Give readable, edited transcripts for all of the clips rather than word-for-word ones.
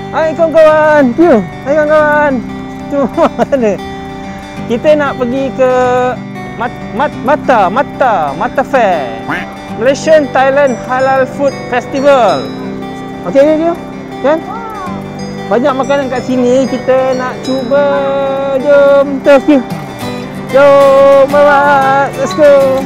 Hai kawan-kawan. Hai kawan-kawan. Tu mana? Kita nak pergi ke Mata Fair. Malaysian Thailand Halal Food Festival. Okey dia. Kan? Banyak makanan kat sini, kita nak cuba. Jom, terus. Jom, bye-bye. Let's go.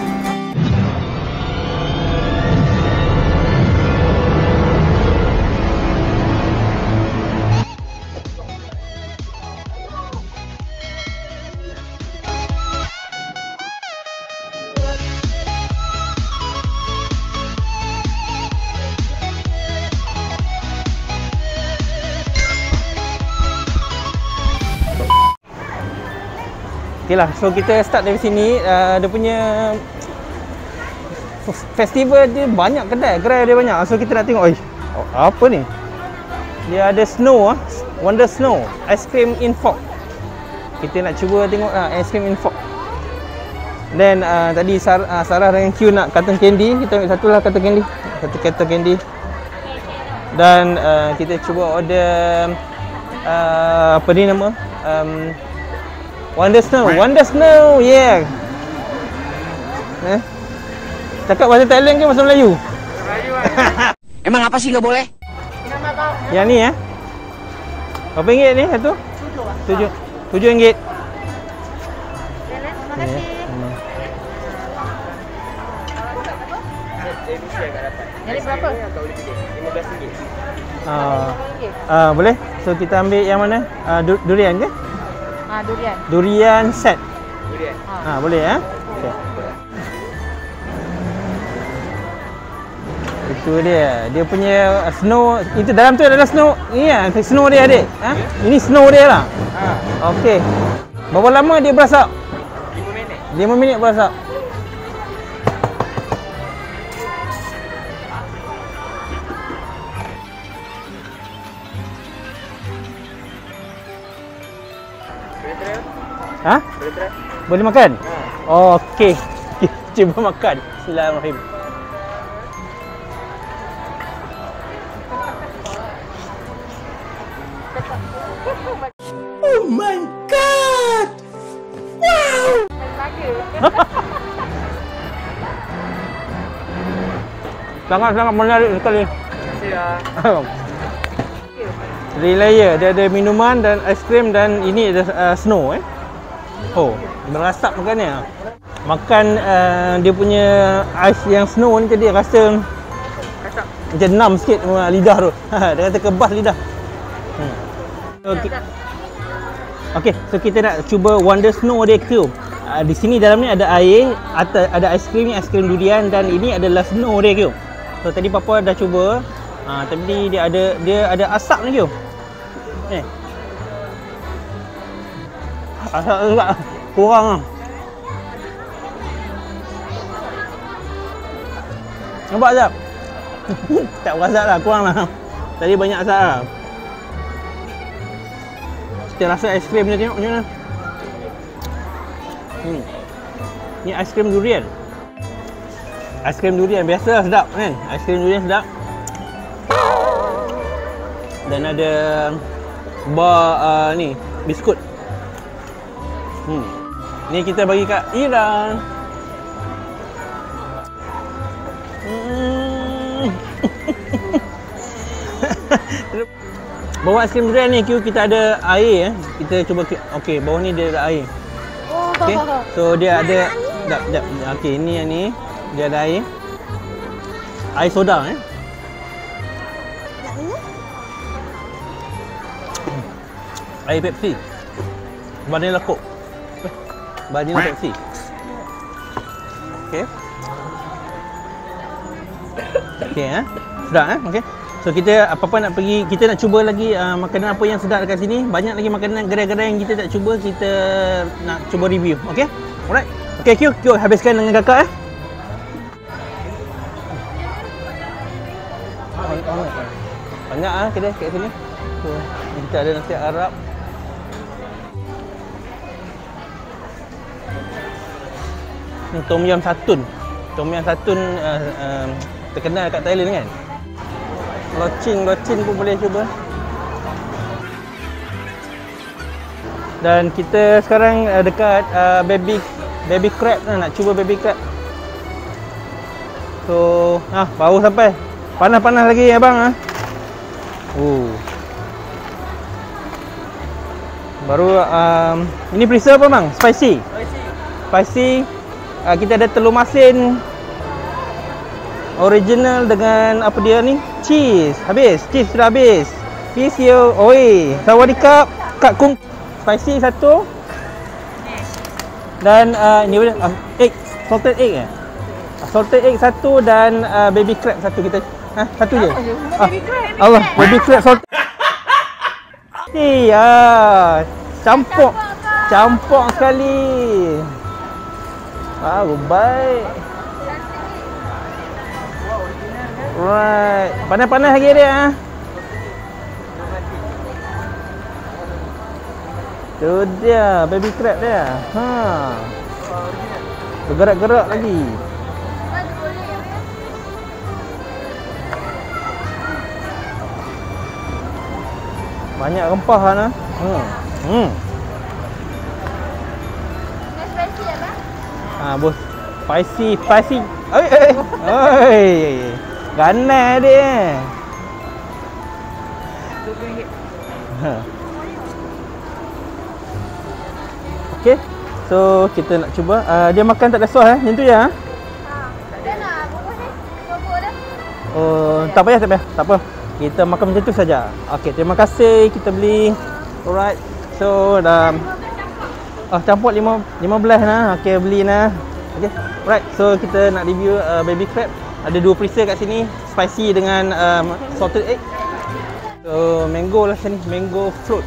Okay lah, so kita start dari sini. Dia punya festival dia banyak kedai dia banyak. So kita nak tengok, apa ni? Dia ada snow, Wonder Snow, ice cream in fog. Kita nak cuba tengok ice cream in fog. Then tadi Sarah dengan Q nak cotton candy. Kita ambil satu lah cotton candy. Satu cotton candy. Dan kita cuba order apa ni nama? Wonder Snow, yeah. Cakap bahasa Thailand ke bahasa Melayu? Melayu kan? Emang apa sih nggak boleh? Yang ni berapa ringgit ni satu? RM7. Terima kasih. Jadi berapa? RM15. Boleh? So kita ambil yang mana? Durian ke? Durian. Durian set. Durian. Boleh ya? Okay. Itu dia. Dia punya snow. Itu dalam tu adalah snow. Ni snow dia adik. Ini snow dia lah. Okey. Berapa lama dia berasak? 5 minit. 5 minit berasak. Boleh try? Boleh makan? Okey. Cuba makan. Bismillahirrahmanirrahim. Oh my god! Wow! Sangat-sangat menarik sekali. Terima kasih lah. 3 layer. Dia ada minuman dan aiskrim dan ini ada snow berasap makannya. Makan dia punya ais yang snow ni tadi rasa macam nam sikit lidah tu. Dia kata kebas lidah. Okey, so kita nak cuba Wonder Snow dia tu. Di sini dalam ni ada air, ada aiskrim durian dan ini adalah snow dia tu. So tadi papa dah cuba. Tapi dia ada asap ni tu. Asap juga kurang lah. Nampak tak? Tak berasap lah, kurang lah. Tadi banyak asap lah. Kita rasa aiskrim dia, tengok macam mana. Ni aiskrim durian. Aiskrim durian biasa sedap kan? Aiskrim durian sedap. Dan ada bar ni biskut. Ni kita bagi kat Iran. Bawah aiskrim durian ni kita ada air Kita cuba okey, bawah ni dia ada air. Okey. So dia ada jap. Okey, ini yang ni dia ada air. Air soda Air Pepsi. Vanilla Coke. Vanilla Pepsi. Okey. Okey sedap okey. So kita apa-apa nak pergi, kita nak cuba lagi makanan apa yang sedap dekat sini. Banyak lagi makanan gerai-gerai yang kita tak cuba, kita nak cuba review. Okey? Alright. Okey, Q habiskan dengan kakak Banyak kedai kat sini. So, kita ada nasi Arab. Tom Yum Satun. Tom Yum Satun terkenal kat Thailand kan? Lochin pun boleh cuba. Dan kita sekarang dekat baby crab nak cuba baby crab. So, baru sampai. Panas-panas lagi abang . Baru ini perisa apa bang? Spicy. Kita ada telur masin original dengan apa dia ni? Cheese. Cheese sudah habis. Peace yo. Oi, sawadikap. Kak Kung. Spicy satu. Dan ni apa? Egg, salted egg . Salted egg satu dan baby crab satu kita. Satu je. Baby crab. Allah, baby crab salted. Campur sekali. Baik. Right. Panas-panas lagi dia. Tu dia baby crab dia. Bergerak-gerak lagi. Banyak rempah lah. Spicy apa? Bos. Spicy. Oi. Ganas dia. RM20. Okey. So kita nak cuba. Dia makan tak ada sos macam tu ya. Tak ada nak bubur ni. Bubur dah. Tak payah. Tak apa. Kita makan macam tu saja. Okey, terima kasih kita beli. Alright. So dah campur 15 nah. Okey, beli nah. Okey. Alright. So kita nak review baby crab. Ada dua perisa kat sini, spicy dengan salted egg. So mango lah sini, mango float.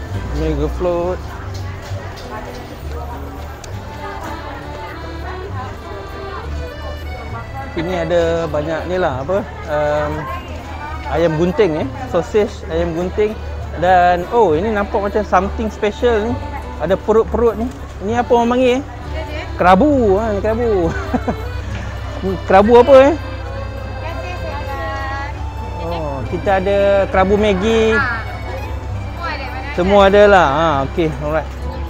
Ini ada banyak ni lah apa? Ayam gunting sausage ayam gunting. Dan ini nampak macam something special ni. Ada perut-perut ni. Ini apa orang panggil kerabu. Ni kerabu. Kerabu apa kita ada kerabu Maggi. Semua ada lah. Okey, alright.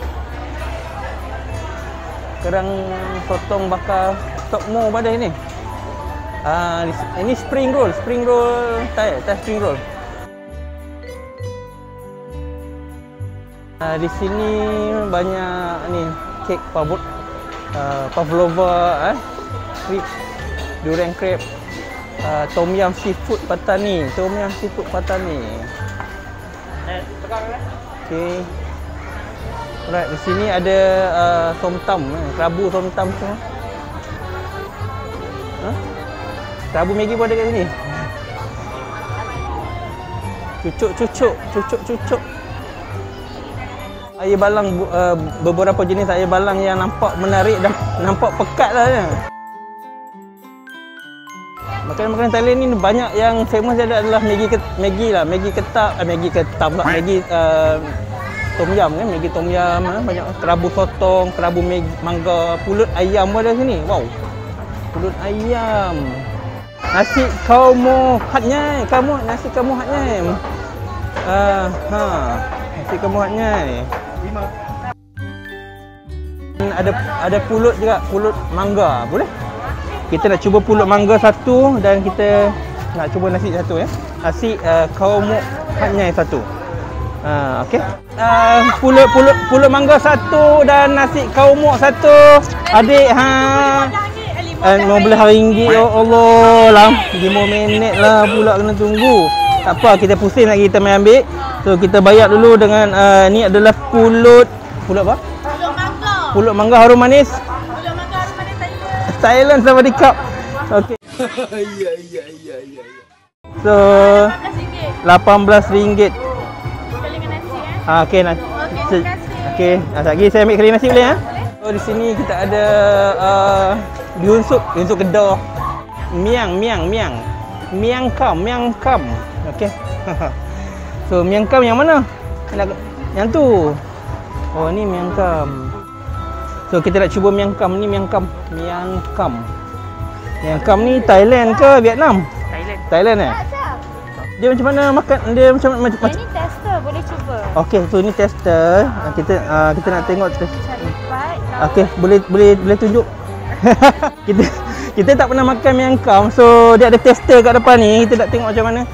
Sekarang sotong bakar stok mo pada ni. Ini spring roll Thai spring roll. Di sini banyak ni kek pavlova, ribs, durian crepe, tom yum seafood patani. Okey. Alright, di sini ada somtam, kerabu somtam semua. Kerabu Maggi pun ada kat sini. Cucuk. Air balang, beberapa jenis air balang yang nampak menarik dan nampak pekat lah ya. Makanan Thailand ni banyak yang famous adalah Maggi ketam tom yum Maggi tom yum, banyak kerabu sotong, kerabu mangga, pulut ayam pun ada sini. Wow. Pulut ayam. Nasi kamu hatnya. Nasi kamu hatnya. Ada pulut juga, pulut mangga. Boleh? Kita nak cuba pulut mangga satu dan kita nak cuba nasi satu ya. Nasi kamu hatnya satu. Okey. Pulut mangga satu dan nasi kamu satu. Adik RM15. Ya Allah, 5 minit lah pula kena tunggu. Tak apa, kita pusing lagi kita main ambil. So kita bayar dulu dengan ni adalah pulut apa? Pulut mangga harum manis. Thailand sama di cup. Okey. Ya. So RM18. Okey nak. Okey, lagi saya ambil kari nasi boleh ya? So di sini kita ada Biunsuk Kedah. Miang kam. Okey. So miang kam yang mana? Yang tu. Oh ni miang kam. So kita nak cuba miang kam ni. Miang kam ni Thailand ke Vietnam? Thailand Dia macam mana makan? Dia macam Yang ni tester, boleh cuba. Okey, so ni tester. Kita nak tengok test. Lipat. Okey, boleh tunjuk. kita tak pernah makan mi angkam. So dia ada tester kat depan ni. Kita nak tengok macam mana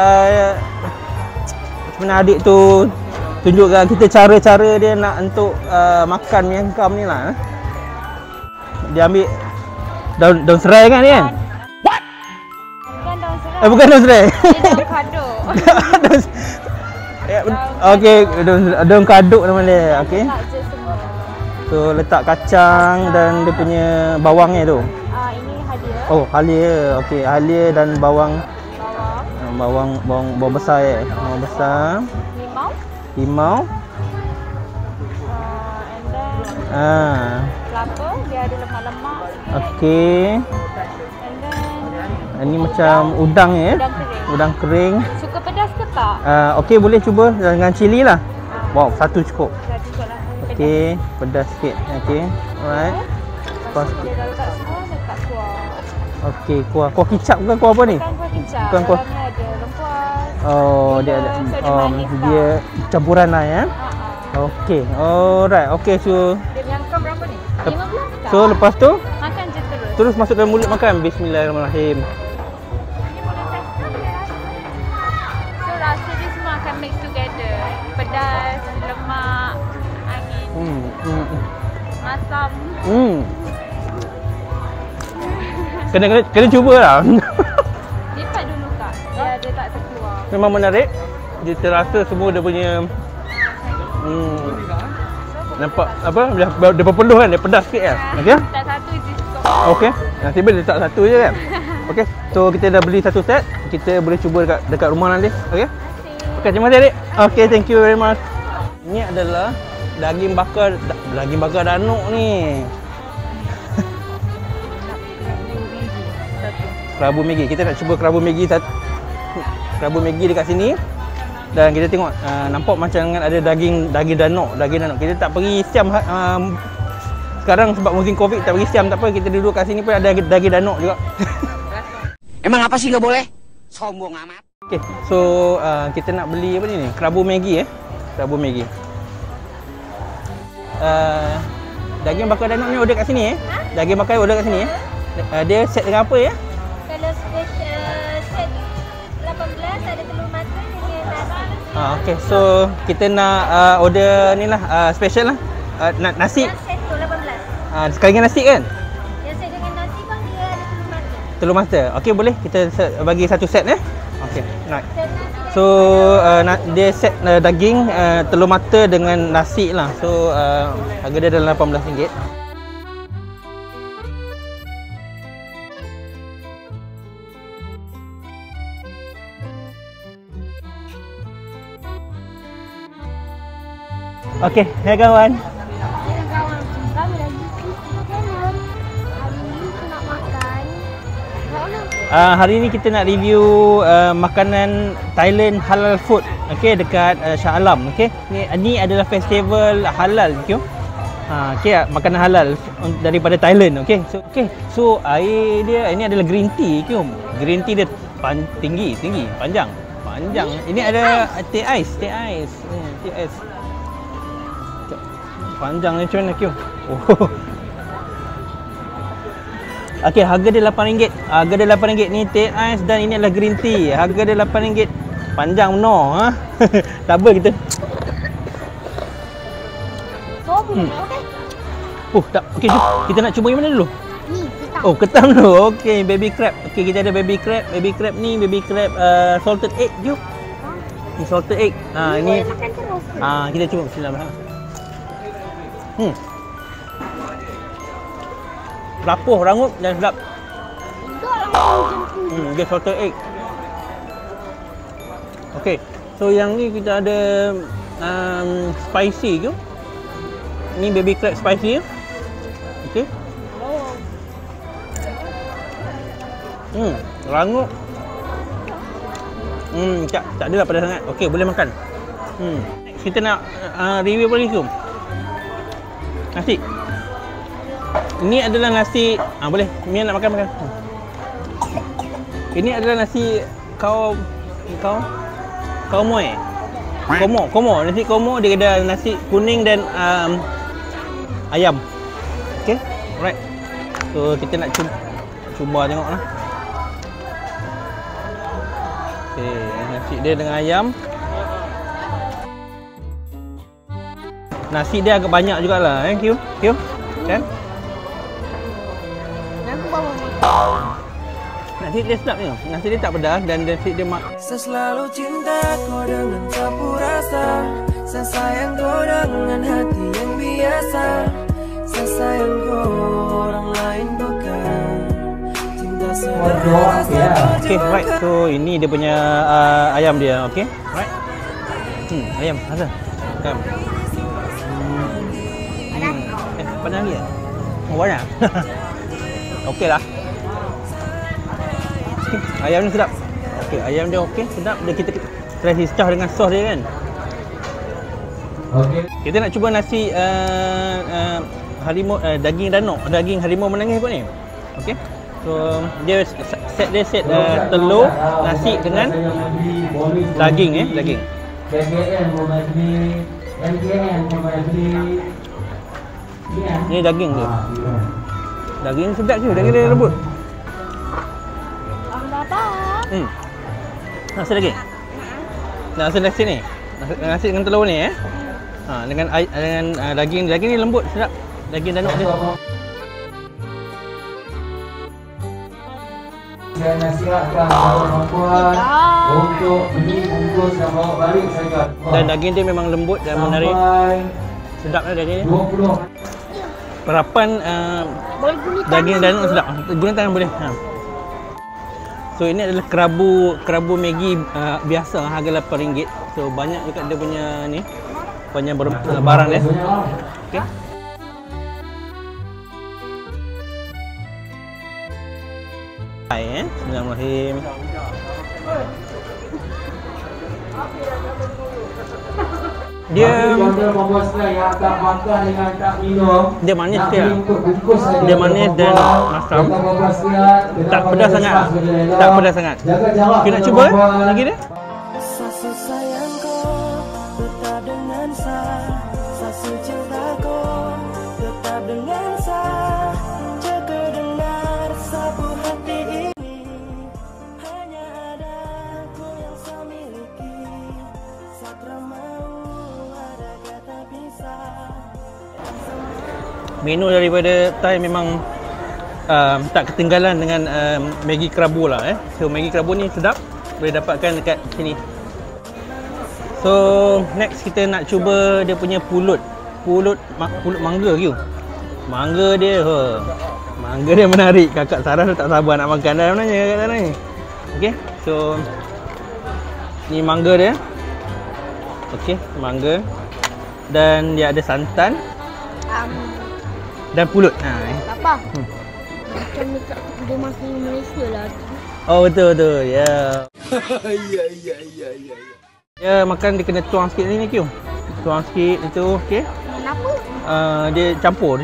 macam mana adik tu tunjuk kat kita cara-cara dia nak untuk makan mi angkam ni lah. Dia ambil daun serai kan ni kan? Bukan daun serai. Bukan daun serai. Dia daun kaduk. Okey, daun kaduk nama dia. Okey. Letak je semua. So letak kacang dan dia punya bawangnya tu. Ini halia. Oh, halia. Okey, halia dan bawang Bawang. besar ya. Bawang besar. Limau. Limau. And then kelapa. Dia ada lemak-lemak sikit. Okey. And then Ini macam udang ya. Udang kering. Suka pedas ke tak? Okey, boleh cuba dengan cili lah. Wow, satu cukup. Dah cukup lah. Okey, pedas sikit. Okey. Alright. Lepas tu dia dah letak semua, letak kuah. Okey, kuah kicap ke kuah apa ni? Bukan kuah kicap. Bukan kuah. Dalamnya ada rempuan. Oh, dia ada. So dia manis Dia campuran lah ya. Ha. Okey. Alright. Okey, so Dia nyangkam berapa ni? 15 tak? so lepas tu Makan je terus. terus masuk dalam mulut makan. Bismillahirrahmanirrahim. So rasa dia semua akan mix together. Pedas, lemak, angin, masam. Kena cuba lah. Lipat dulu Kak. Dia tak terkeluar. Memang menarik. Dia terasa semua dia punya nampak apa? Dia berpeluh kan, dia pedas sikit kan. Okey. Tak satu isi cukup. Okey. Nasib baik dia letak satu je kan. Okey. So kita dah beli satu set. Kita boleh cuba dekat rumah nanti. Okey. Okey, terima kasih adik. Okey, thank you very much. Ini adalah daging bakar danuk ni. Kerabu Maggi. Kita nak cuba kerabu Maggi dekat sini. Dan kita tengok nampak macam ada daging danuk. Kita tak pergi siam sekarang sebab musim Covid tak pergi siam, tak apa, kita duduk kat sini pun ada daging danuk juga. Emang apa sih nggak boleh? Sombong amat. Okey, so kita nak beli apa ni? Kerabu Maggi Kerabu Maggi. Daging bakar danuk ni order kat sini Daging bakar order kat sini dia set dengan apa ya? Kalau set 18 ada telur mata dengan nasi. Okey, so kita nak order ni lah, special lah. Nasi. Yang set tu 18. Sekali dengan nasi kan? Yang set dengan nasi bang dia ada telur mata. Telur mata. Okey, boleh kita bagi satu set Okey, right. Set nasi. So dia set daging telur mata dengan nasi lah. So harga dia dalam RM18. Okey, hai kawan. Kawan kami lagi channel. Hari ni kita nak makan. Hari ni kita nak review makanan Thailand halal food. Okey, dekat Shah Alam. Okey, ni adalah festival halal. Okey, makanan halal daripada Thailand. So air dia ini adalah green tea. Green tea dia tinggi, panjang. Ini ada teh ais. Panjang ni macam mana Oh. Okey, harga dia RM8. Ni teh ais dan ini adalah green tea. Harga dia RM8. Panjang benar Double kita. Tak. Okey, jom. Kita nak cuba yang mana dulu? Ni ketam. Oh, ketam dulu. Okey, baby crab. Okey, kita ada baby crab. Baby crab salted egg. Jom. Ni salted egg. Ini Makan terus. kita cuba. Bismillahirrahmanirrahim. Rapuh rangup dan sedap. Dia salted egg. Okey. So yang ni kita ada spicy ke? Ni baby crab spicy. Okey. Rangup. Tak adalah pedas sangat. Okey, boleh makan. Kita nak review apa lagi tu? Nasi. Ini adalah nasi. Boleh. Mia nak makan. Ini adalah nasi kau Kau moy. Komo. Nasi komo dia ada nasi kuning dan ayam. Okey. Alright. So kita nak cuba tengoklah. Okey, nasi dia dengan ayam. Nasi dia agak banyak jugalah Q. Kan? Aku bawa makan. Nasi dia sedap ni. Nasi dia tak pedas dan nasi dia Saya selalu cinta kau dengan campur rasa. Saya sayang kau dengan hati yang biasa. Saya sayang kau orang lain bukan. Cinta sederhana. Okay, right. So ini dia punya ayam dia, okay? Right. Ayam, rasa. Ayam. Panas lagi ya? Oh, banyak. Okey lah. Okay, ayam ni sedap. Okey, ayam dia okey, sedap. Dia kita try hicah dengan sos dia kan. Okey. Kita nak cuba nasi harimau daging danok, daging harimau menangis kot ni. Okey. So dia set telur, nasi dengan daging daging. Ni daging dia. Daging sedap je, daging dia lembut. Apa? Nasi lagi. Nasi ni. Nasi dengan telur ni dengan daging ni lembut, sedap. Daging danok dia. Saya nasihatkan perempuan untuk beli bungkus dan bawa balik saja. Dan daging dia memang lembut dan menarik. Sedaplah daging ni. 20. Perapan daging danok sedap. Guna tangan boleh. So ini adalah kerabu Maggi biasa, harga RM8. So banyak juga dia punya ni, banyak barang dia. Okey. Hai Bismillahirrahmanirrahim. Dia manis dia. Dia manis dan masam. Tak pedas sangat. Tak pedas sangat. Kita nak cuba lagi dia. Sasu sayangku tetap dengan saya. Sasu cintaku tetap dengan saya. Jaga dengar sapu hati ini. Hanya ada aku yang saya miliki. Satra mau ada kata pisah. Menu daripada Thai memang tak ketinggalan dengan Maggi kerabu lah So Maggi kerabu ni sedap, boleh dapatkan dekat sini. So next kita nak cuba dia punya pulut mangga ke. Mangga dia menarik. Kakak Sarah tak sabar nak makan dah sebenarnya kat sana ni. Okey, so ni mangga dia. Okey, mangga. Dan dia ada santan dan pulut. Apa? Macam dekat dia masih Malaysia lah. Oh betul. Ya. Ya, makan dia kena tuang sikit ni Q. Tuang sikit itu okey. Kenapa? Dia campur.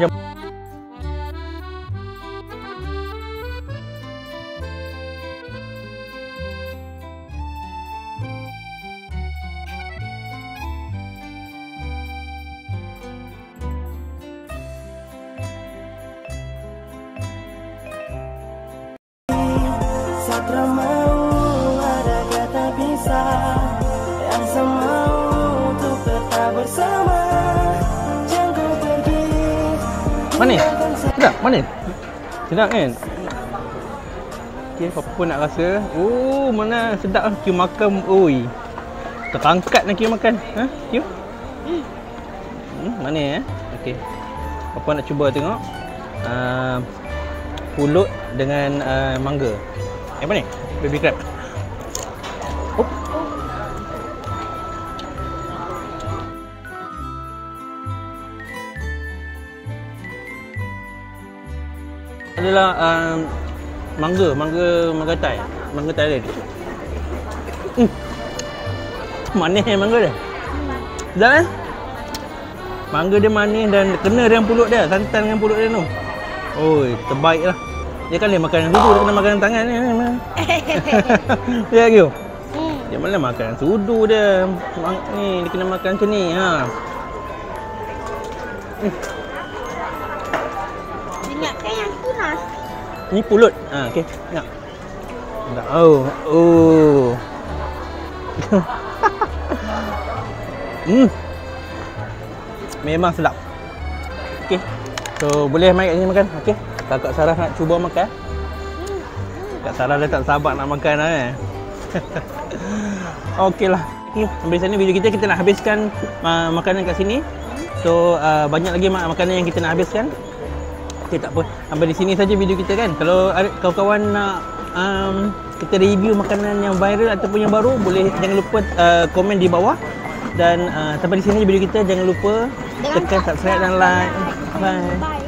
Satra mau ada kata pisah. Yang semau untuk tetap bersama. Jangan kau pergi. Manis? Sedap? Manis? Sedap kan? Okay, apa pun nak rasa. Oh, mana sedap lah Q makan. Oi, terangkat nak Q makan. Q? Manis Okay. Apa nak cuba tengok. Pulut dengan mangga. Apa ni? Baby crab. Oh. Adalah mangga Thai. Mangga Thailand. Manis mangga dia. Sedap Mangga dia manis dan kena dengan pulut dia, santan dengan pulut dia tu. Oi, terbaik lah. Dia kan dia makan dengan dulu, dia kena makan dengan tangan ni. Ya Gio? Dia malah makan sudu dia. Ni dia kena makan macam ni. Ha. Ingatkan yang tunas. Ni pulut. Ha, okey. Ingat. Oh. Oh. Memang sedap. Okey. So boleh mai kat sini makan. Okey. Kakak Sarah nak cuba makan. Kak Sarah dah tak sabar nak makan dah Okeylah. Okay, sampai sini video kita nak habiskan makanan kat sini. So banyak lagi makanan yang kita nak habiskan. Okey, tak apa. Sampai di sini saja video kita kan. Kalau ada kawan-kawan nak kita review makanan yang viral ataupun yang baru, boleh jangan lupa komen di bawah. Dan sampai di sini video kita, jangan lupa tekan subscribe dan like. Bye.